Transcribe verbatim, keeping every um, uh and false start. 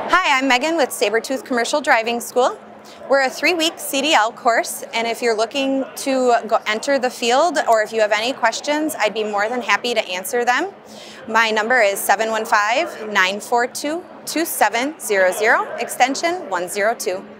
Hi, I'm Megan with Sabertooth Commercial Driving School. We're a three-week C D L course, and if you're looking to go enter the field or if you have any questions, I'd be more than happy to answer them. My number is seven one five, nine four two, two seven zero zero, extension one zero two.